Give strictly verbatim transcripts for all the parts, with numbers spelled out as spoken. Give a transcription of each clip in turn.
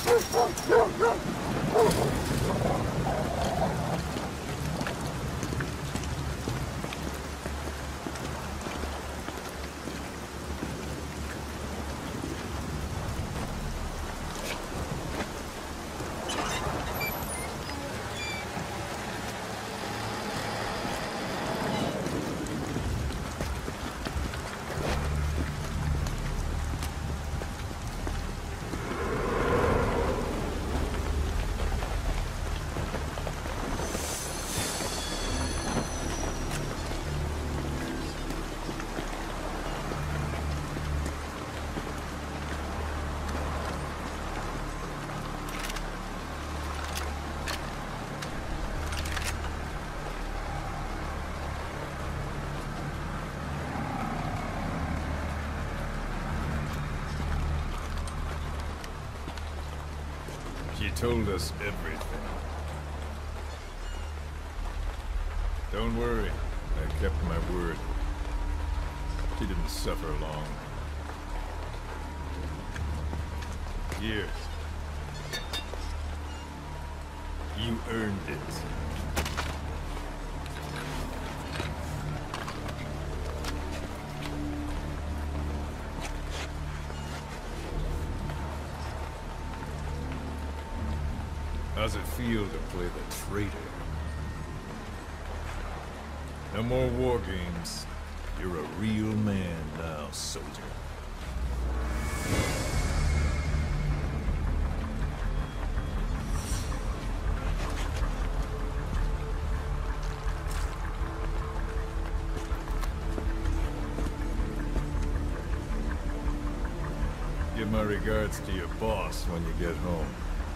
She told us everything. Don't worry, I kept my word. She didn't suffer long. Here. You earned it. How's it feel to play the traitor? No more war games. You're a real man now, soldier. Give my regards to your boss when you get home.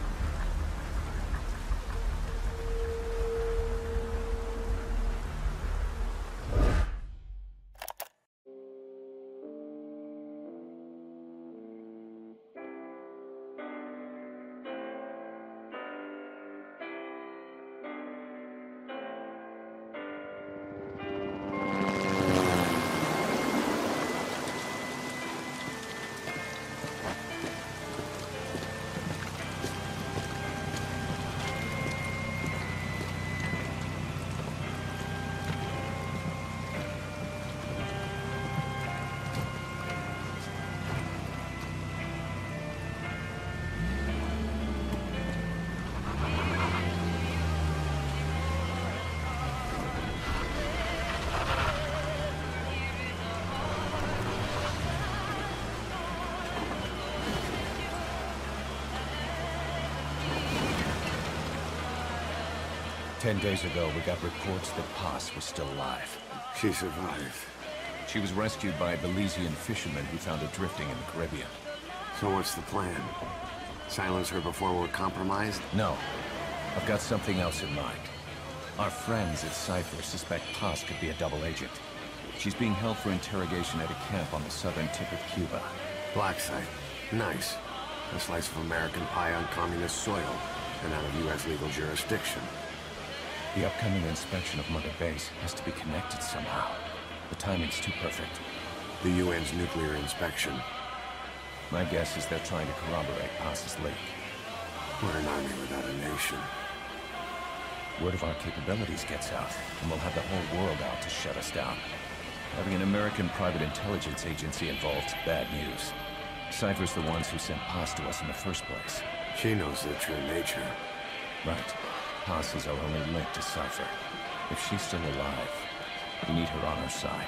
Ten days ago, we got reports that Paz was still alive. She survived. She was rescued by a Belizean fisherman who found her drifting in the Caribbean. So what's the plan? Silence her before we're compromised? No. I've got something else in mind. Our friends at Cypher suspect Paz could be a double agent. She's being held for interrogation at a camp on the southern tip of Cuba. Black site. Nice. A slice of American pie on communist soil, and out of U S legal jurisdiction. The upcoming inspection of Mother Base has to be connected somehow. The timing's too perfect. The U N's nuclear inspection. My guess is they're trying to corroborate Paz's leak. We're an army without a nation. Word of our capabilities gets out, and we'll have the whole world out to shut us down. Having an American private intelligence agency involved is bad news. Cypher's the ones who sent Paz to us in the first place. She knows their true nature. Right. Paz is our only link to Cypher. If she's still alive, we need her on our side.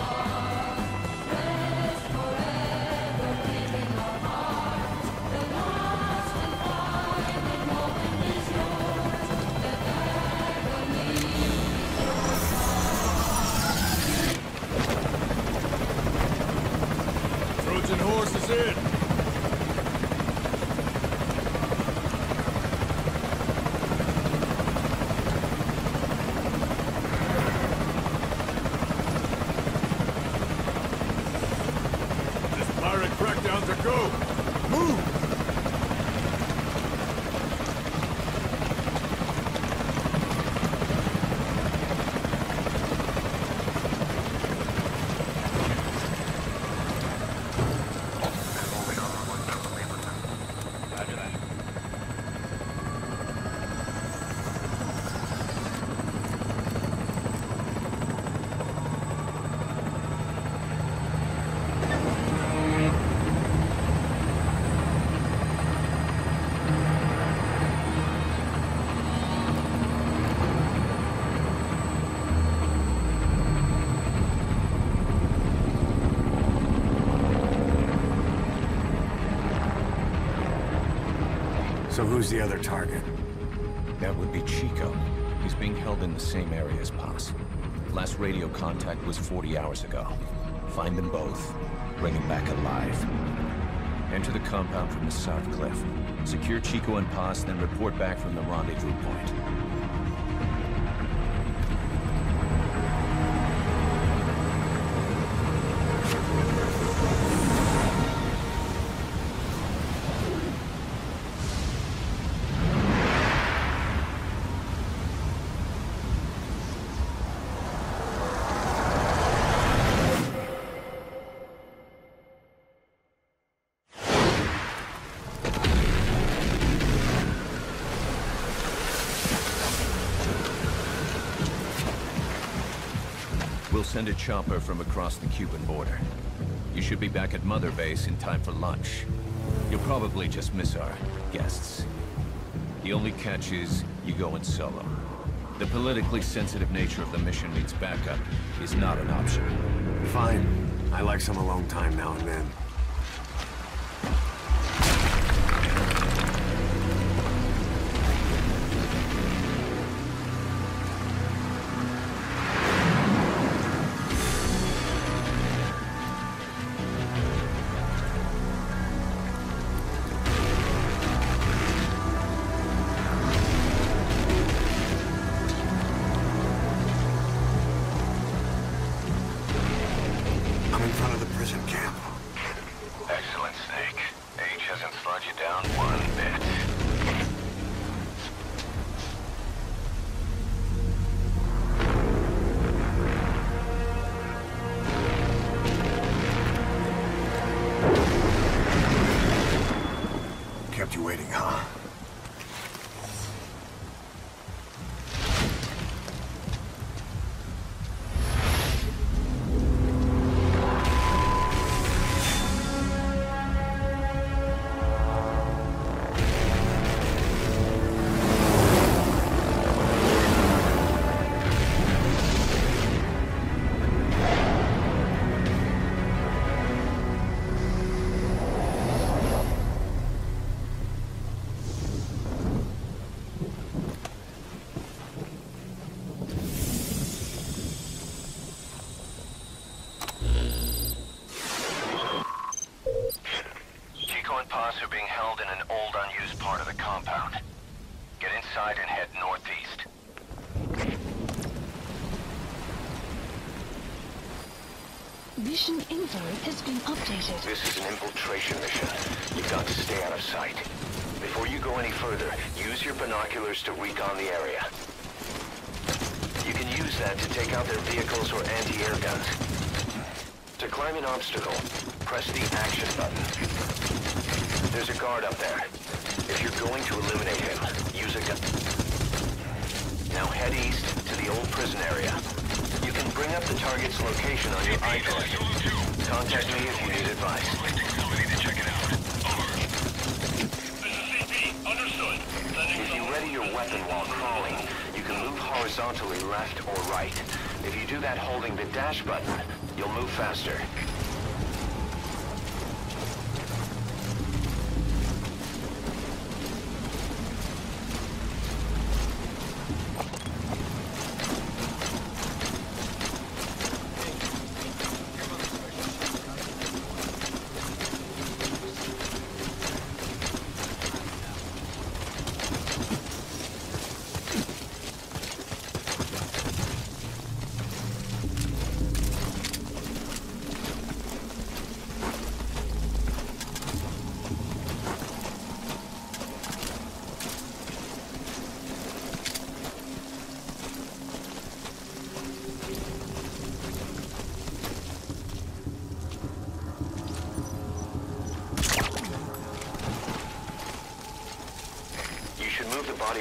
The Go! Move! So who's the other target? That would be Chico. He's being held in the same area as Paz. Last radio contact was forty hours ago. Find them both. Bring him back alive. Enter the compound from the south cliff. Secure Chico and Paz, then report back from the rendezvous point. We'll send a chopper from across the Cuban border. You should be back at Mother Base in time for lunch. You'll probably just miss our guests. The only catch is you go in solo. The politically sensitive nature of the mission means backup is not an option. Fine. I like some alone time now and then. Kept you waiting, huh? Are being held in an old, unused part of the compound. Get inside and head northeast. Mission info has been updated. This is an infiltration mission. You've got to stay out of sight. Before you go any further, use your binoculars to recon the area. You can use that to take out their vehicles or anti-air guns. To climb an obstacle, press the action button. There's a guard up there. If you're going to eliminate him, use a gun. Now head east to the old prison area. You can bring up the target's location on your iPhone. Contact me if you need advice. If you ready your weapon while crawling, you can move horizontally left or right. If you do that holding the dash button, you'll move faster.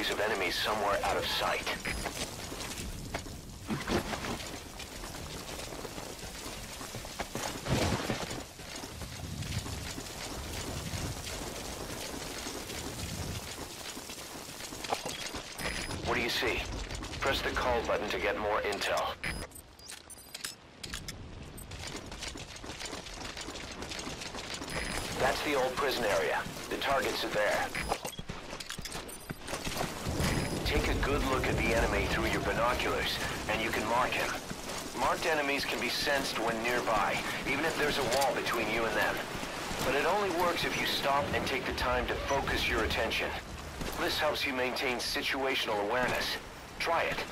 trace of enemies somewhere out of sight. What do you see? Press the call button to get more intel. That's the old prison area. The targets are there. Take a good look at the enemy through your binoculars, and you can mark him. Marked enemies can be sensed when nearby, even if there's a wall between you and them. But it only works if you stop and take the time to focus your attention. This helps you maintain situational awareness. Try it.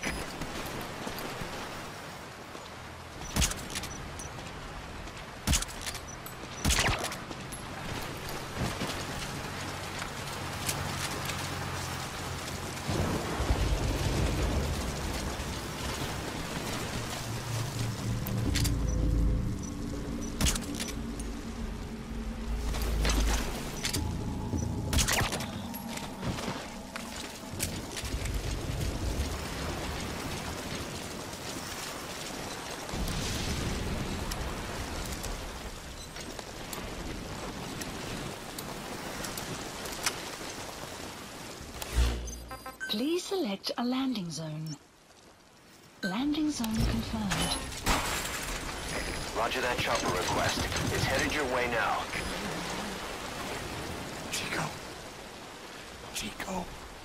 Please select a landing zone. Landing zone confirmed. Roger that chopper request. It's headed your way now. Chico. Chico.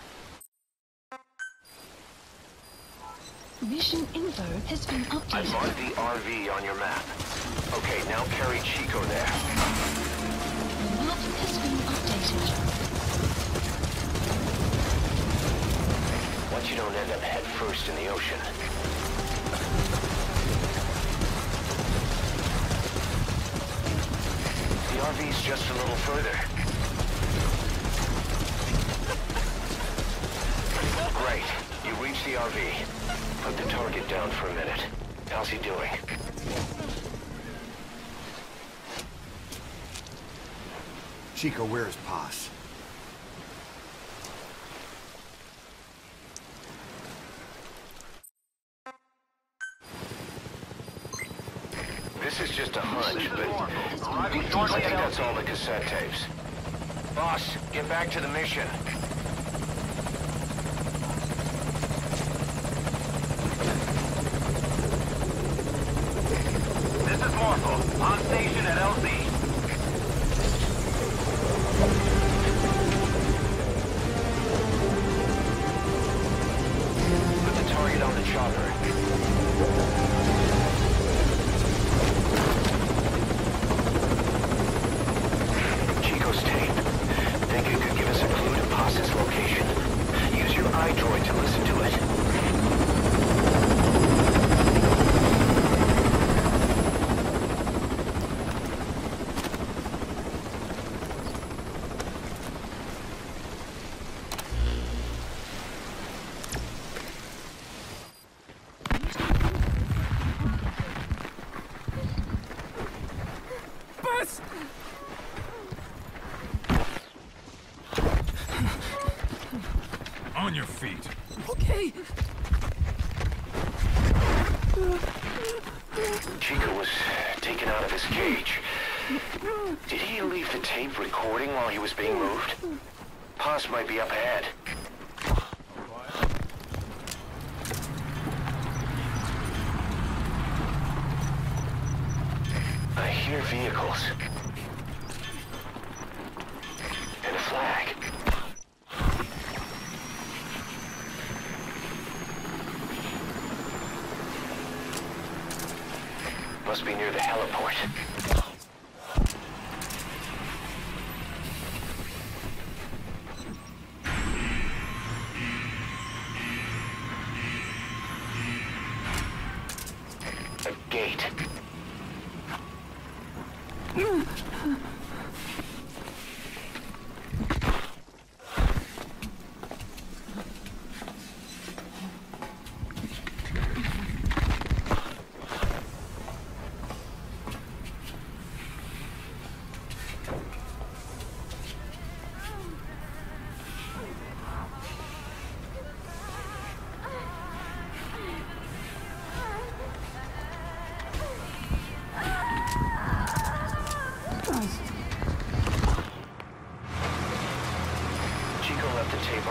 Mission info has been I updated. marked the R V on your map. Okay, now carry Chico there. The map has been updated. Once you don't end up head first in the ocean. The R V's just a little further. Great. You reached the R V. Put the target down for a minute. How's he doing? Chico, where's Paz? This is just a hunch, but I think that's all the cassette tapes. Boss, get back to the mission. This is Morphle, on station at L Z. Put the target on the chopper. Chico's tape. Think it could give us a clue to Paz's location? Use your iDroid to listen to it. On your feet. Okay. Chico was taken out of his cage. Did he leave the tape recording while he was being moved? Paz might be up ahead. I hear vehicles. And a flag. Must be near the heliport. A gate.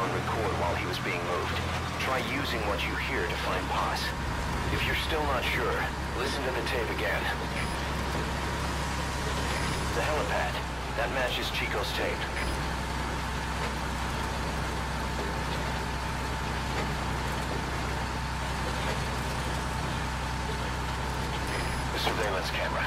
on record while he was being moved. Try using what you hear to find Paz. If you're still not sure, listen to the tape again. The helipad. That matches Chico's tape. The surveillance camera.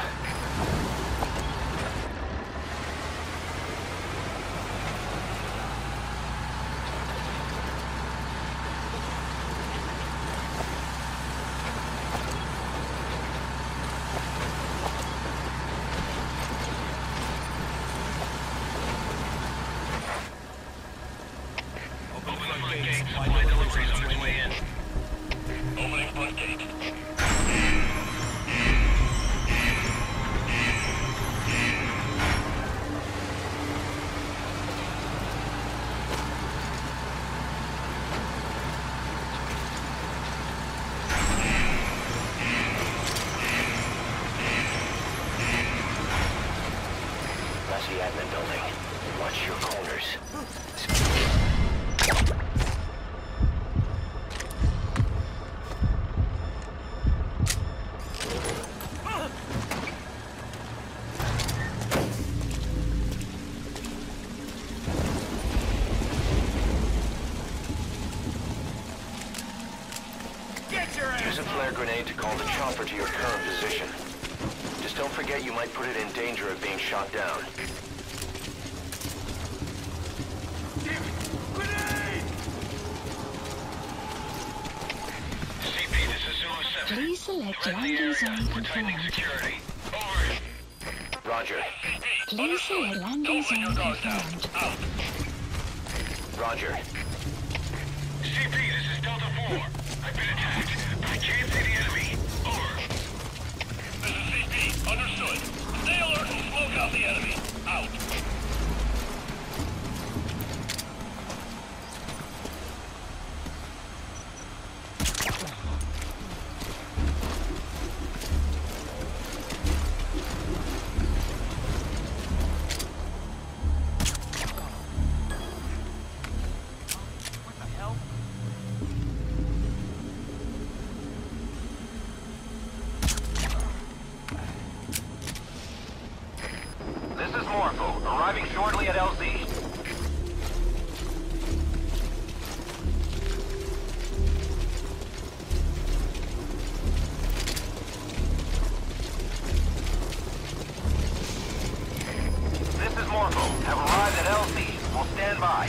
That's the admin building. Watch your corners. Use a flare grenade to call the chopper to your current position. Just don't forget you might put it in danger of being shot down. C P, this is Zulu seven. Please select landing zone confirmed. Security. Over. Roger. Please select landing zone confirmed. Roger. C P, this is Delta four. I've been attacked, but I can't see the enemy. Over. This is C P. Understood. Stay alert and smoke out the enemy. Out. Arriving shortly at L Z. This is Morpho. Have arrived at L Z. We'll stand by.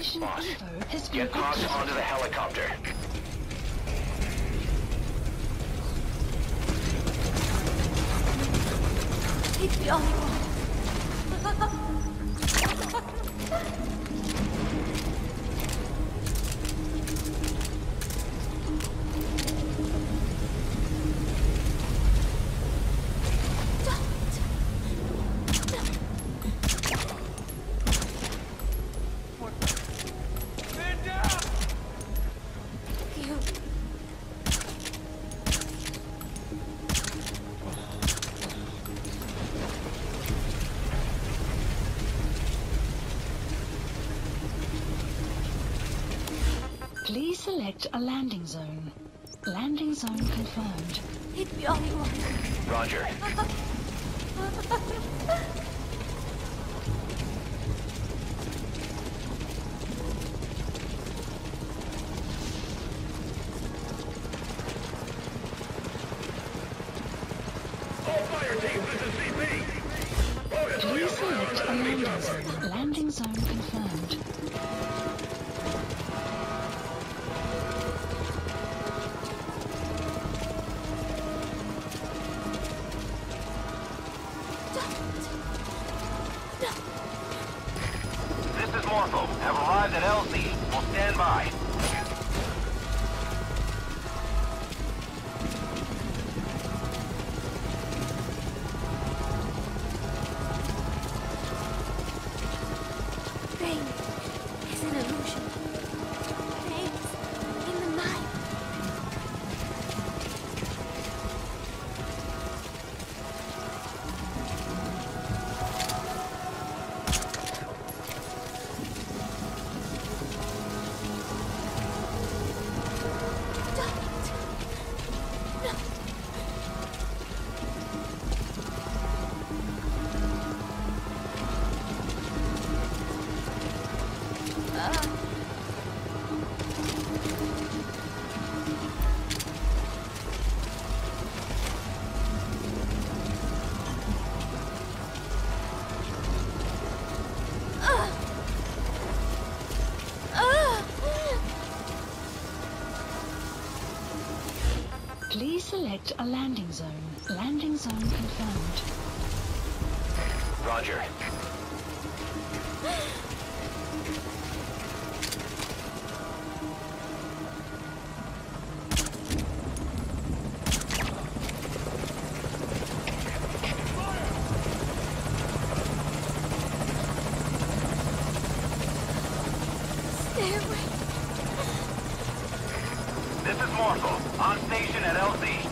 Mission Boss, info has been get across updated. onto the helicopter. It's the only one. You. Please select a landing zone. Landing zone confirmed. It's the only one. Roger. All fire teams, this is C P. Bonus for your Please fire select a on enemy landing cover. zone. Landing zone confirmed. This is Morpho. Have arrived at L Z. We'll stand by. Pain is an illusion. Pain in the mind. Please select a landing zone. Landing zone confirmed. Roger. Stay away. This is Morpho. On station at L Z.